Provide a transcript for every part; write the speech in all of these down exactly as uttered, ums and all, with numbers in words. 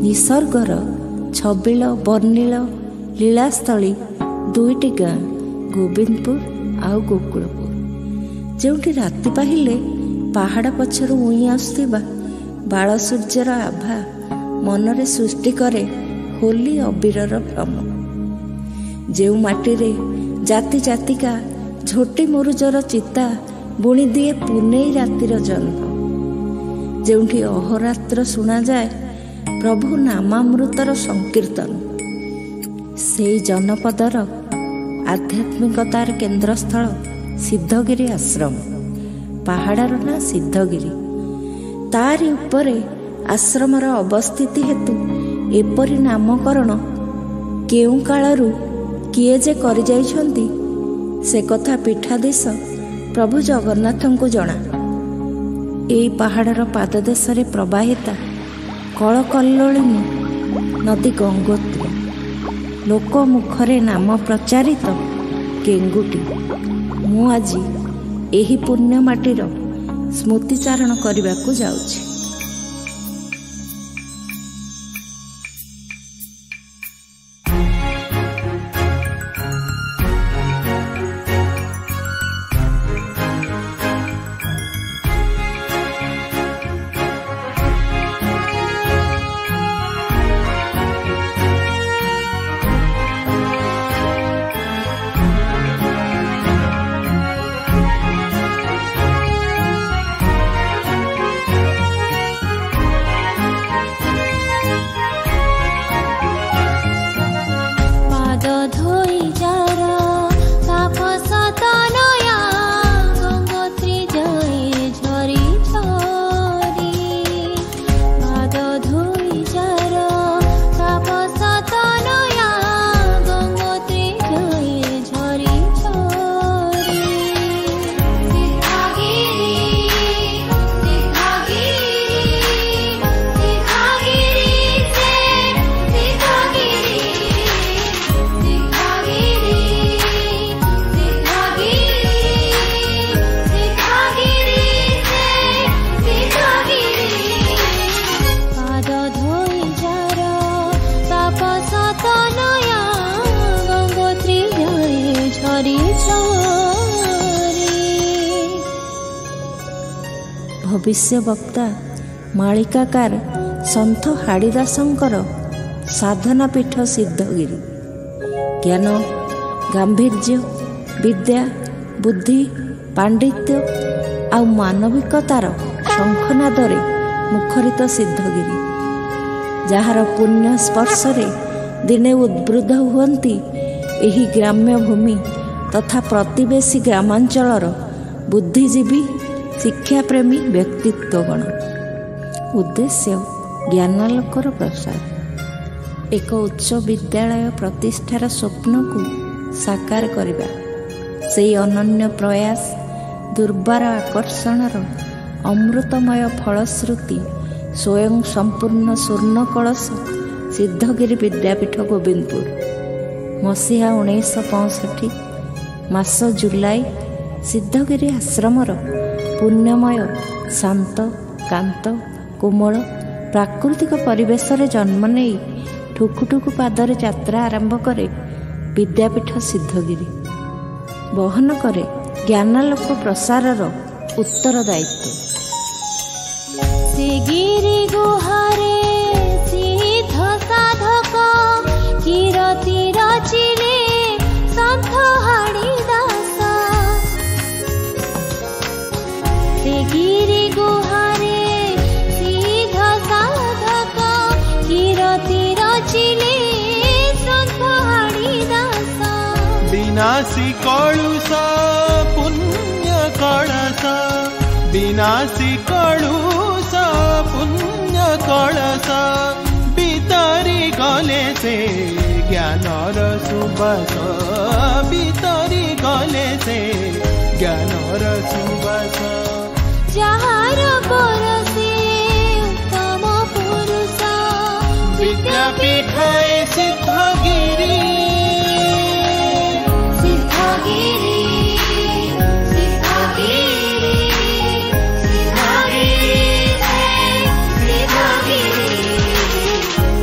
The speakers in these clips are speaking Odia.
निसर्गर छबिल बर्णिल लीलास्थली दुईटी गाँ गोविंदपुर आउ गोकुलपुर, जोटी राति पाहिले पहाड़ पछर उई आसुथिबा बाल सूर्यर आभा मनरे सृष्टि करे होली अबीरर भ्रम। जेउ माटीरे जाति जातिका झोटी मुरुजर चिता बुणी दिए पुनेई रातिर जन्म, जोठी अहोरात्र शुणा जाए प्रभु नामामृतर संकीर्तन। से जनपदर आध्यात्मिकतार केन्द्रस्थल सिद्धगिरी आश्रम। पहाड़र ना सिद्धगिरी, तारी उपरे आश्रमर अवस्थिति हेतु एपरी नामकरण केउ कालरू किए जे करि जाइछन्ति से कथा पीठाधीश प्रभु जगन्नाथंकु जणा। एई पहाड़र पाददेशरे प्रवाहिता कलकल्लोलिनी नदी गंगोत्री, लोक मुखरे नाम प्रचारित केंगुटी। मु आजी एही पुण्य माटीर स्मृतिचारण करबाकू जाउछि। भविष्य वक्ता मालिकाकार सन्थ हाड़ीदासंकर साधना पीठ सिद्धगिरी। ज्ञान गांभीर्य विद्या बुद्धि पांडित्य आउ मानविकतार शंखनादरे मुखरित सिद्धगिरी, जार पुण्य स्पर्शरे दिने उद्बुद्ध हुअन्ति एही ग्राम्य भूमि तथा प्रतिवेशी ग्रामांचलर बुद्धिजीवी शिक्षाप्रेमी व्यक्तित्वगण। उद्देश्य ज्ञानालोकर प्रसार, एक उच्च विद्यालय प्रतिष्ठार स्वप्न को साकार करिबा। से अनन्य प्रयास दुर्बार आकर्षणर अमृतमय फलश्रुति स्वयं संपूर्ण स्वर्ण कलश सिद्धगिरी विद्यापीठ गोविंदपुर। मसीहा उन्नीस पैंसठ मास जुलाई सिद्धगिरी आश्रमर पुण्यमय शांत कांत कोमल प्राकृतिक परिवेश रे जन्म नहीं ठुकुठुकु पादरे यात्रा आरंभ करे विद्यापीठ सिद्धगिरी। बहन करे ज्ञानालोक प्रसारर उत्तरदायित्व। से गिरी गुहारे सिद्ध साधक कीरति रचिले सन्थ हाड़ीदास। से गिरी गुहारे सिद्ध साधक कीरति रचिले सन्थ हाड़ीदास। विनाशी कलुष पुण्य कलश, विनाशी कलुष पुण्य कलश बितरी गले से ज्ञानर सुबास। बितरी गले से ज्ञानर सुबास। जहार परसे उत्तम पुरुष विद्यापीठ सिद्धगिरी। सिद्धगिरी सिद्धगिरी सिद्धगिरी सिद्धगिरी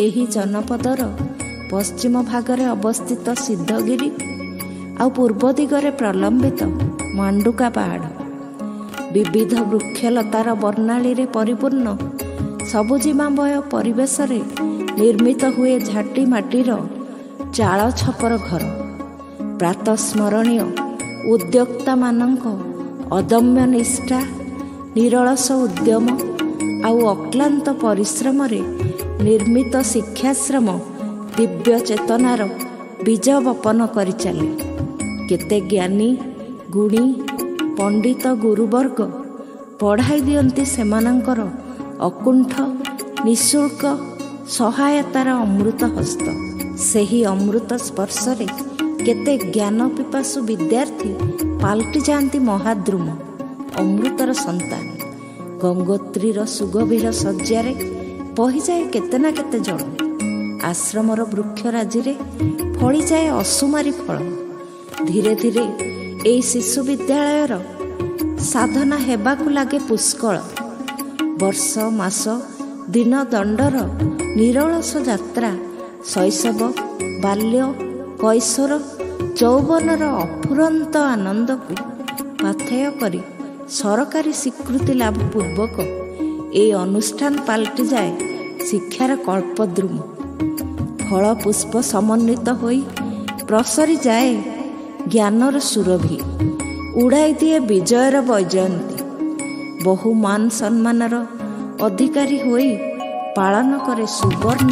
ଏହି ଜନପଦର ପଶ୍ଚିମ ଭାଗରେ ଅବସ୍ଥିତ ସିଦ୍ଧଗିରି ଆଉ ପୂର୍ବ ଦିଗରେ ପ୍ରଲମ୍ବିତ ମାଣ୍ଡୁକା ପାହାଡ଼। ବିବିଧ ବୃକ୍ଷଲତାର ବର୍ଣ୍ଣାଳୀରେ ପରିପୂର୍ଣ୍ଣ ସବୁଜିମାମୟ ପରିବେଶରେ ନିର୍ମିତ ହୁଏ ଝାଟି ମାଟିର ଚାଳ ଛପର ଘର। ପ୍ରାତଃସ୍ମରଣୀୟ ଉଦ୍ୟୋକ୍ତାମାନଙ୍କ ଅଦମ୍ୟ ନିଷ୍ଠା, ନିରଳସ ଉଦ୍ୟମ ଆଉ ଅକ୍ଲାନ୍ତ ପରିଶ୍ରମରେ ନିର୍ମିତ ଶିକ୍ଷାଶ୍ରମ ଦିବ୍ୟ ଚେତନାର ବୀଜ ବପନ କରିଚାଲେ। କେତେ ଜ୍ଞାନୀ ଗୁଣୀ ପଣ୍ଡିତ ଗୁରୁବର୍ଗ ବଢ଼ାଇ ଦିଅନ୍ତି ସେମାନଙ୍କର ଅକୁଣ୍ଠ ନିଃଶୁଳ୍କ ସହାୟତାର ଅମୃତ ହସ୍ତ। ସେହି ଅମୃତ ସ୍ପର୍ଶରେ କେତେ ଜ୍ଞାନ ପିପାସୁ ବିଦ୍ୟାର୍ଥୀ ପାଲଟି ଯାଆନ୍ତି ମହାଦ୍ରୁମ ଅମୃତର ସନ୍ତାନ। ଗଙ୍ଗୋତ୍ରୀର ସୁଗଭୀର ଶଯ୍ୟାରେ ବହିଯାଏ କେତେ ନା କେତେ ଜଳ। ଆଶ୍ରମର ବୃକ୍ଷରାଜିରେ ଫଳିଯାଏ ଅସୁମାରୀ ଫଳ। ଧୀରେ ଧୀରେ ଏହି ଶିଶୁ ବିଦ୍ୟାଳୟର ସାଧନା ହେବାକୁ ଲାଗେ ପୁଷ୍କଳ। ବର୍ଷ ମାସ ଦିନ ଦଣ୍ଡର ନିରଳସ ଯାତ୍ରା ଶୈଶବ ବାଲ୍ୟ କୈଶୋର ଯୌବନର ଅଫୁରନ୍ତ ଆନନ୍ଦକୁ ପାଥେୟ କରି ସରକାରୀ ସ୍ୱୀକୃତି ଲାଭ ପୂର୍ବକ ଏହି ଅନୁଷ୍ଠାନ ପାଲଟିଯାଏ ଶିକ୍ଷାର କଳ୍ପଦ୍ରୁମ। ଫଳ ପୁଷ୍ପ ସମନ୍ୱିତ ହୋଇ ପ୍ରସରି ଯାଏ ଜ୍ଞାନର ସୁରଭି। ଉଡ଼ାଇ ଦିଏ ବିଜୟର ବୈଜୟନ୍ତୀ। ବହୁ ମାନ ସମ୍ମାନର ଅଧିକାରୀ ହୋଇ ପାଳନ କରେ ସୁବର୍ଣ୍ଣ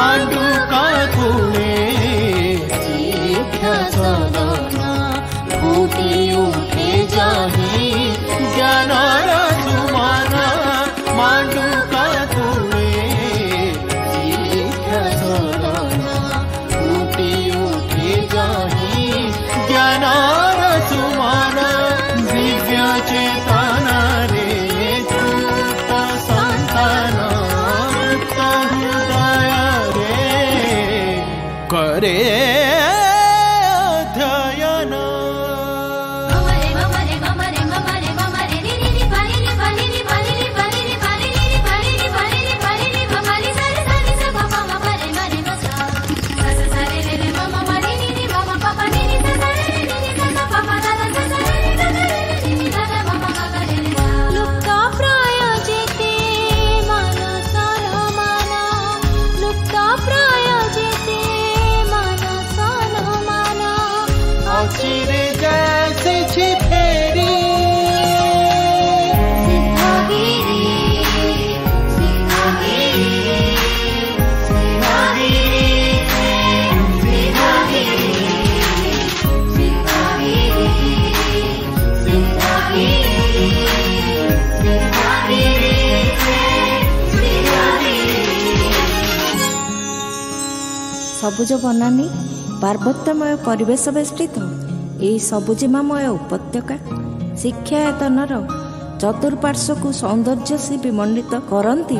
ସବୁଜ ବନାନୀ ପାର୍ବତ୍ୟମୟ ପରିବେଶ ବେଷ୍ଟିତ ଏହି ସବୁଜିମାମୟ ଉପତ୍ୟକା ଶିକ୍ଷାୟତନର ଚତୁଃପାର୍ଶ୍ୱକୁ ସୌନ୍ଦର୍ଯ୍ୟସୀ ବିମଣ୍ଡିତ କରନ୍ତି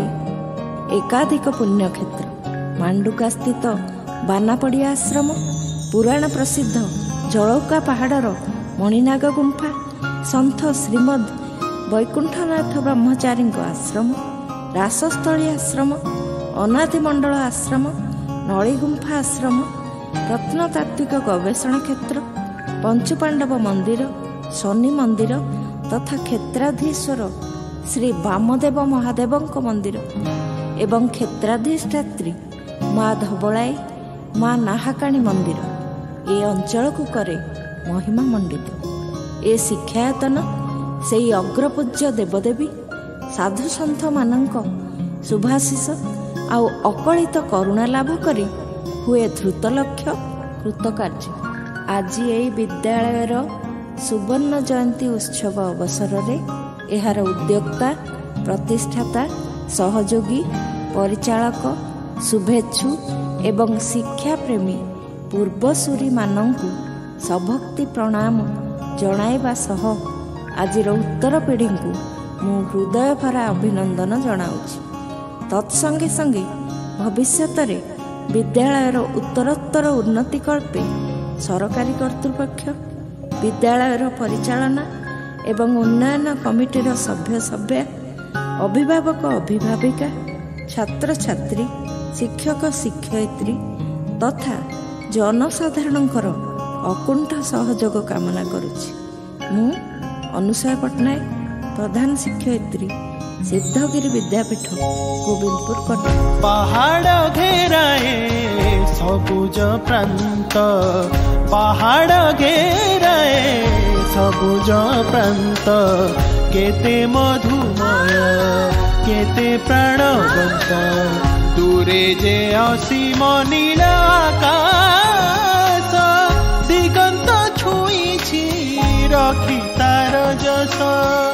ଏକାଧିକ ପୁଣ୍ୟକ୍ଷେତ୍ର। ମାଣ୍ଡୁକା ସ୍ଥିତ ବାନାପଡ଼ିଆ ଆଶ୍ରମ, ପୁରାଣ ପ୍ରସିଦ୍ଧ ଜଳୌକା ପାହାଡ଼ର ମଣିନାଗ ଗୁମ୍ଫା, ସନ୍ଥ ଶ୍ରୀମଦ୍ ବୈକୁଣ୍ଠନାଥ ବ୍ରହ୍ମଚାରୀଙ୍କ ଆଶ୍ରମ, ରାସସ୍ଥଳୀ ଆଶ୍ରମ, ଅନାଦିମଣ୍ଡଳ ଆଶ୍ରମ, ନଳୀଗୁମ୍ଫା ଆଶ୍ରମ, ରତ୍ନତାତ୍ତ୍ୱିକ ଗବେଷଣା କ୍ଷେତ୍ର, ପଞ୍ଚୁପାଣ୍ଡବ ମନ୍ଦିର, ଶନି ମନ୍ଦିର ତଥା କ୍ଷେତ୍ରାଧୀଶ୍ୱର ଶ୍ରୀ ବାମଦେବ ମହାଦେବଙ୍କ ମନ୍ଦିର ଏବଂ କ୍ଷେତ୍ରାଧିଷ୍ଠାତ୍ରୀ ମା ଧବଳାଇ ମା ନାହାକାଣୀ ମନ୍ଦିର ଏ ଅଞ୍ଚଳକୁ କରେ ମହିମା ମଣ୍ଡିତ। ଏ ଶିକ୍ଷାୟତନ ସେହି ଅଗ୍ରପୂଜ୍ୟ ଦେବଦେବୀ ସାଧୁସନ୍ଥମାନଙ୍କ ଶୁଭାଶିଷ ଆଉ ଅକଳିତ କରୁଣା ଲାଭ କରି ହୁଏ ଧୃତ ଲକ୍ଷ୍ୟ କୃତକାର୍ଯ୍ୟ। ଆଜି ଏହି ବିଦ୍ୟାଳୟର ସୁବର୍ଣ୍ଣ ଜୟନ୍ତୀ ଉତ୍ସବ ଅବସରରେ ଏହାର ଉଦ୍ୟୋକ୍ତା, ପ୍ରତିଷ୍ଠାତା, ସହଯୋଗୀ, ପରିଚାଳକ, ଶୁଭେଚ୍ଛୁ ଏବଂ ଶିକ୍ଷାପ୍ରେମୀ ପୂର୍ବସୂରୀମାନଙ୍କୁ ସଭକ୍ତି ପ୍ରଣାମ ଜଣାଇବା ସହ ଆଜିର ଉତ୍ତର ପିଢ଼ିଙ୍କୁ ମୁଁ ହୃଦୟଭରା ଅଭିନନ୍ଦନ ଜଣାଉଛି। ତତ୍ସଙ୍ଗେ ସଙ୍ଗେ ଭବିଷ୍ୟତରେ ବିଦ୍ୟାଳୟର ଉତ୍ତରୋତ୍ତର ଉନ୍ନତି କଳ୍ପେ ସରକାରୀ କର୍ତ୍ତୃପକ୍ଷ, ବିଦ୍ୟାଳୟର ପରିଚାଳନା ଏବଂ ଉନ୍ନୟନ କମିଟିର ସଭ୍ୟ ସଭ୍ୟା, ଅଭିଭାବକ ଅଭିଭାବିକା, ଛାତ୍ରଛାତ୍ରୀ, शिक्षक शिक्षयित्री तथा जनसाधारणଙ୍କର अकुंठ सहयोग कामना करुछि। मु अनुसया पट्टनायक प्रधान शिक्षयित्री सिद्धगिरी विद्यापीठ गोविंदपुर कटक। पहाड़ घेराए सबुज प्रांत पहाड़ घेराए सबुज प्रांत केते मधुमय केते प्राणवंत दूरे जे असीम नीला आकाश दिगंत छुईछि रखी तार जस।